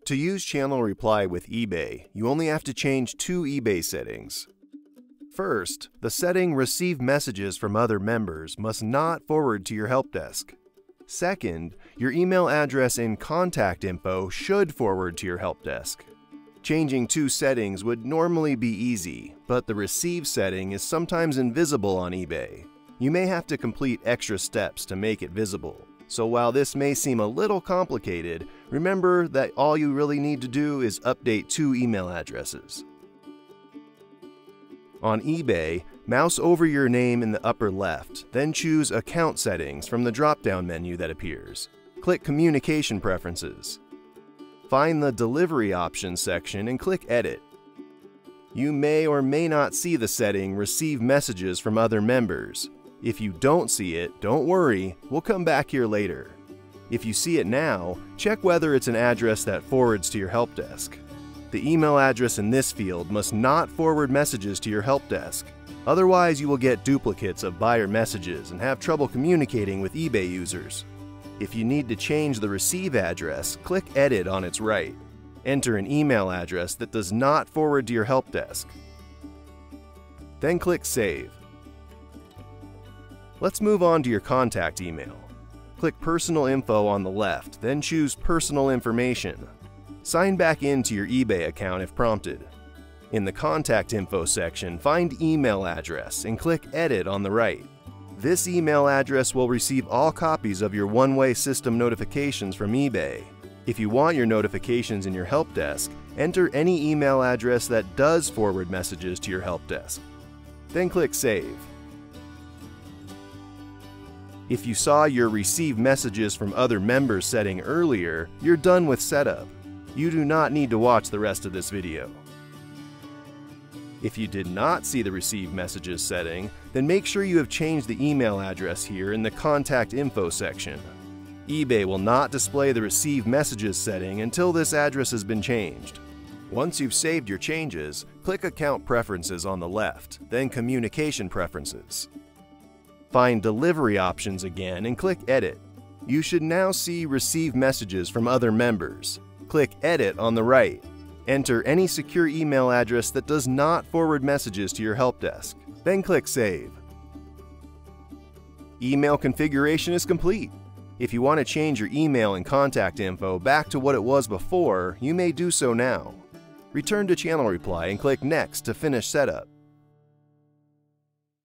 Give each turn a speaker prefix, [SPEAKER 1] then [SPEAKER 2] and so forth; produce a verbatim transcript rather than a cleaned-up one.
[SPEAKER 1] To use ChannelReply with eBay, you only have to change two eBay settings. First, the setting "Receive messages from other members" must not forward to your help desk. Second, your email address in contact info should forward to your help desk. Changing two settings would normally be easy, but the Receive setting is sometimes invisible on eBay. You may have to complete extra steps to make it visible. So while this may seem a little complicated, remember that all you really need to do is update two email addresses. On eBay, mouse over your name in the upper left, then choose Account Settings from the drop-down menu that appears. Click Communication Preferences. Find the Delivery Options section and click Edit. You may or may not see the setting "Receive messages from other members." If you don't see it, don't worry, we'll come back here later. If you see it now, check whether it's an address that forwards to your help desk. The email address in this field must not forward messages to your help desk. Otherwise, you will get duplicates of buyer messages and have trouble communicating with eBay users. If you need to change the receive address, click Edit on its right. Enter an email address that does not forward to your help desk. Then click Save. Let's move on to your contact email. Click Personal Info on the left, then choose Personal Information. Sign back into your eBay account if prompted. In the Contact Info section, find Email Address and click Edit on the right. This email address will receive all copies of your one-way system notifications from eBay. If you want your notifications in your help desk, enter any email address that does forward messages to your help desk. Then click Save. If you saw your Receive messages from other members setting earlier, you're done with setup. You do not need to watch the rest of this video. If you did not see the Receive messages setting, then make sure you have changed the email address here in the Contact Info section. eBay will not display the Receive messages setting until this address has been changed. Once you've saved your changes, click Account Preferences on the left, then Communication Preferences. Find Delivery Options again and click Edit. You should now see Receive messages from other members. Click Edit on the right. Enter any secure email address that does not forward messages to your help desk. Then click Save. Email configuration is complete. If you want to change your email and contact info back to what it was before, you may do so now. Return to ChannelReply and click Next to finish setup.